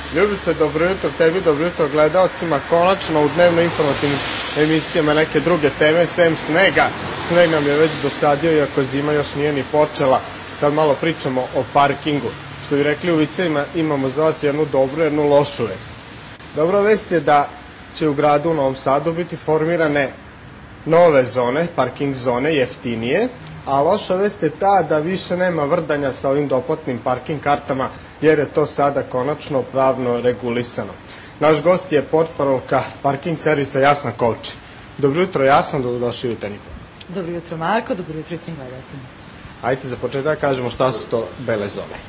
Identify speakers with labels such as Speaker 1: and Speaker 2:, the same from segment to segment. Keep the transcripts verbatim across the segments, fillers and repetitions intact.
Speaker 1: Ljubice, dobro jutro tebi, dobro jutro gledalcima. Konačno u dnevno informativnim emisijama neke druge teme, sem snega. Sneg nam je već dosadio, iako zima još nije ni počela. Sad malo pričamo o parkingu. Što bi rekli u vicevima, imamo za vas jednu dobru, jednu lošu vest. Dobra vest je da će u gradu u Novom Sadu biti formirane nove zone, parking zone, jeftinije, a loša vest je ta da više nema vrdanja sa ovim doplatnim parking kartama, jer je to sada konačno pravno regulisano. Naš gost je portparolka parking servisa Jasna Kovče. Dobro jutro Jasna, dobrodošli u Jutarnji program.
Speaker 2: Dobro jutro Marko, dobro jutro i svim gledalcima.
Speaker 1: Ajde za početak kažemo šta su to bele zone.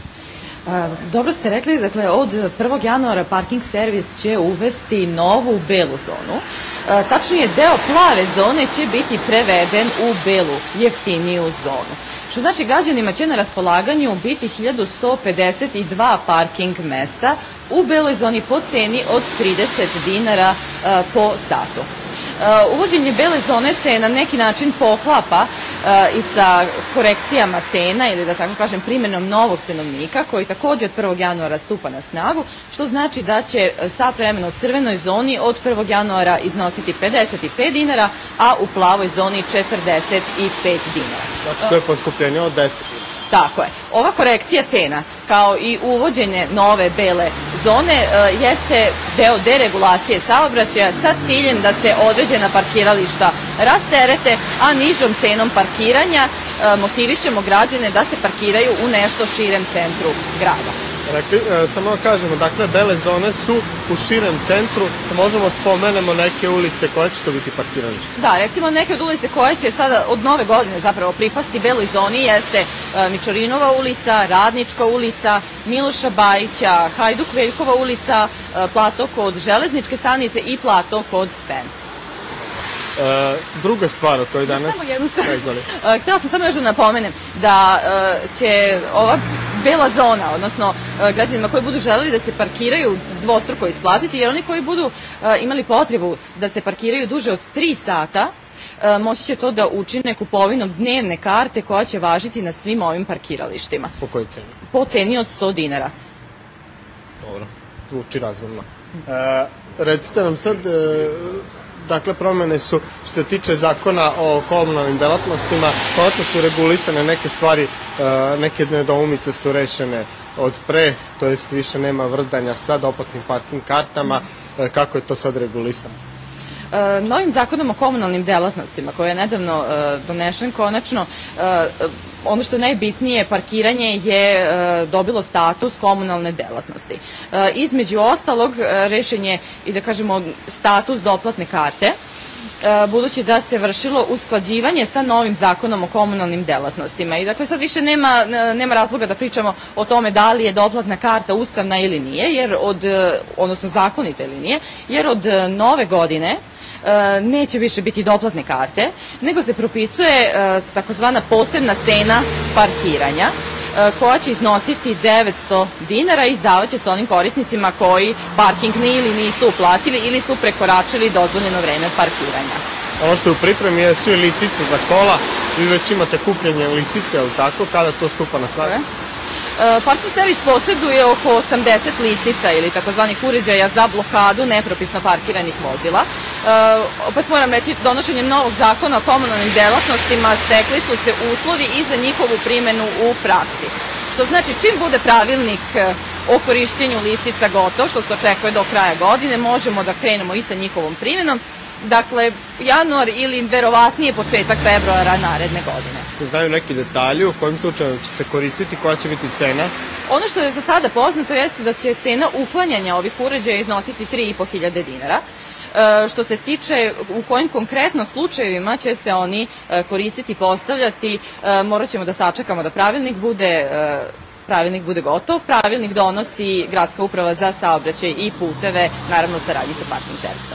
Speaker 2: Dobro ste rekli, dakle od prvog januara parking servis će uvesti novu belu zonu. Tačnije, deo plave zone će biti preveden u belu, jeftiniju zonu. Što znači građanima će na raspolaganju biti hiljadu sto pedeset dva parking mesta u beloj zoni po ceni od trideset dinara po satu. Uvođenje bele zone se na neki način poklapa i sa korekcijama cena ili da tako kažem primjenom novog cenovnika koji također od prvog januara stupa na snagu, što znači da će sat vremena u crvenoj zoni od prvog januara iznositi pedeset pet dinara, a u plavoj zoni četrdeset pet dinara.
Speaker 1: Znači to je poskupljenje od deset dinara.
Speaker 2: Tako je. Ova korekcija cena, kao i uvođenje nove bele zone, jeste deo deregulacije saobraćaja sa ciljem da se određena parkirališta rasterete, a nižom cenom parkiranja motivišemo građane da se parkiraju u nešto širem centru grada.
Speaker 1: Rekli, samo da kažemo, dakle, bele zone su u širem centru, možemo spomenemo neke ulice koje će to biti parkiralište.
Speaker 2: Da, recimo neke od ulice koje će sada od nove godine zapravo pripasti beloj zoni jeste Mičurinova ulica, Radnička ulica, Miloša Bajića, Hajduk Veljkova ulica, plato kod Železničke stanice i plato kod Spensa.
Speaker 1: E, druga stvar o kojoj danas...
Speaker 2: Samo jednu stvar. Htjela sam samo još da napomenem da će ova bela zona, odnosno građanima koji budu želeli da se parkiraju dvostruko isplatiti, jer oni koji budu imali potrebu da se parkiraju duže od tri sata, moći će to da učine kupovinom dnevne karte koja će važiti na svim ovim parkiralištima.
Speaker 1: Po kojoj ceni?
Speaker 2: Po ceni od sto dinara.
Speaker 1: Dobro, zvuči razumno. E, recite nam sad... E, Dakle, promene su, što se tiče zakona o komunalnim delatnostima, konačno su regulisane neke stvari, neke nedoumice su rešene od pre, to jest više nema vrdanja sa doplatnim parking kartama. Kako je to sad regulisano?
Speaker 2: Novim zakonom o komunalnim delatnostima, koji je nedavno donešen, konačno, ono što je najbitnije, parkiranje je dobilo status komunalne delatnosti. Između ostalog, rešen je i da kažemo status doplatne karte, budući da se vršilo usklađivanje sa novim zakonom o komunalnim delatnostima. I dakle sad više nema, nema razloga da pričamo o tome da li je doplatna karta ustavna ili nije, jer od, odnosno zakonita ili nije, jer od nove godine neće više biti doplatne karte, nego se propisuje takozvana posebna cena parkiranja, koja će iznositi devetsto dinara i izdavat će se onim korisnicima koji parking ni ili nisu uplatili ili su prekoračili dozvoljeno vreme parkiranja.
Speaker 1: Ono što je u pripremi je svi lisice za kola, vi već imate kupljenje lisice, ali tako, kada to stupa na snagu?
Speaker 2: Parking servis posjeduje oko osamdeset lisica ili takozvanih uređaja za blokadu nepropisno parkiranih vozila. Opet moram reći, donošenjem novog zakona o komunalnim delatnostima stekli su se uslovi i za njihovu primjenu u praksi. Što znači, čim bude pravilnik o korišćenju lisica gotov, što se očekuje do kraja godine, možemo da krenemo i sa njihovom primjenom. Dakle, januar ili verovatnije početak februara naredne godine.
Speaker 1: Znaju neki detalji u kojim slučaju će se koristiti, koja će biti cena?
Speaker 2: Ono što je za sada poznato jeste da će cena uklanjanja ovih uređaja iznositi tri i po hiljade dinara. E, što se tiče u kojim konkretno slučajevima će se oni e, koristiti, postavljati, e, morat ćemo da sačekamo da pravilnik bude... E, pravilnik bude gotov. Pravilnik donosi Gradska uprava za saobraćaj i puteve, naravno u saradnji sa parking servisom.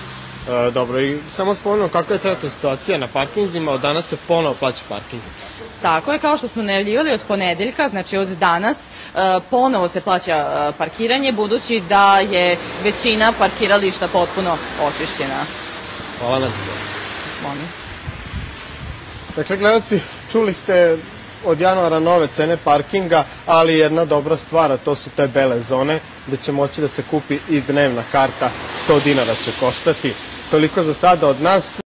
Speaker 1: E, dobro, i samo spomenuo kakva je trenutna situacija na parkinzima, od danas se ponovo plaća parking.
Speaker 2: Tako je, kao što smo najavljivali od ponedeljka, znači od danas ponovo se plaća parkiranje, budući da je većina parkirališta potpuno očišćena.
Speaker 1: Hvala nam se.
Speaker 2: Molim.
Speaker 1: Dakle, gledalci, čuli ste od januara nove cene parkinga, ali jedna dobra stvar, a to su te bele zone, gde će moći da se kupi i dnevna karta, sto dinara će koštati. Toliko za sada od nas.